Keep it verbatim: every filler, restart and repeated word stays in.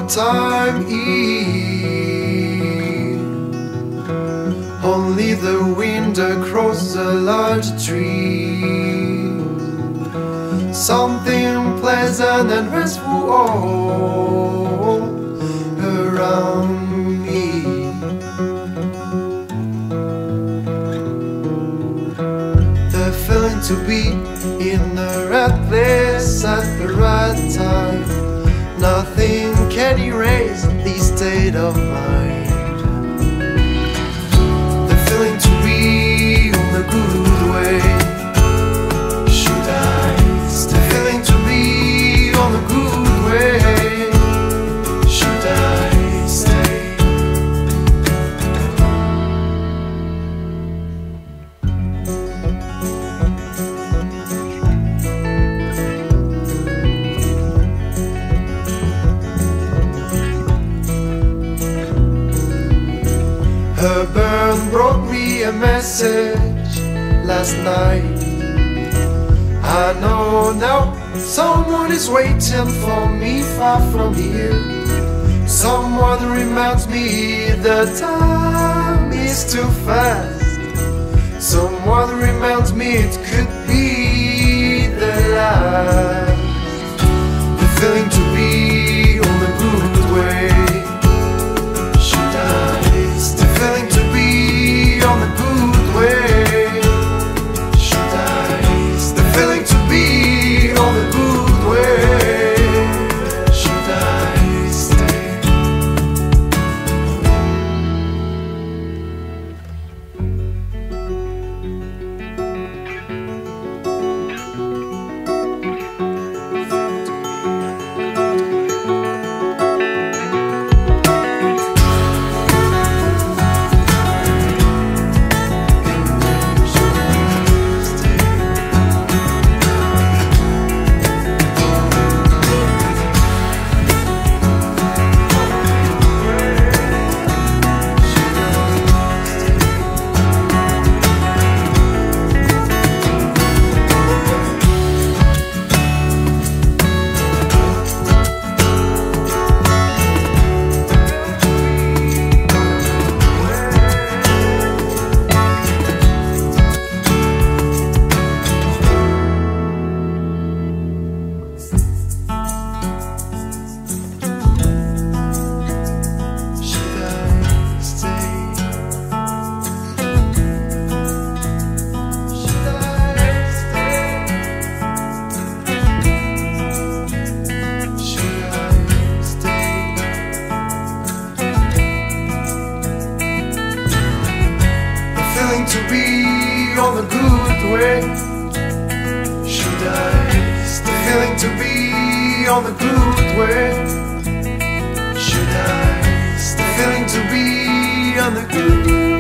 summertime eve. Only the wind across the large tree, something pleasant and restful all around me. The feeling to be in the right place at the right time, nothing can erase this state of mind. The feeling to be on the good way. Should I? The feeling to be on the good way. Should I stay? Her burn brought me a message last night. I know now someone is waiting for me far from here. Someone reminds me the time is too fast. Someone reminds me it could be the last. The feeling to be on the good way. Should I? The feeling to be on the good way. Should I? The feeling to be on the good way. Should I stay? To be on the good way. Should I? The feeling to be on the good way. Should I? The feeling to be on the good way.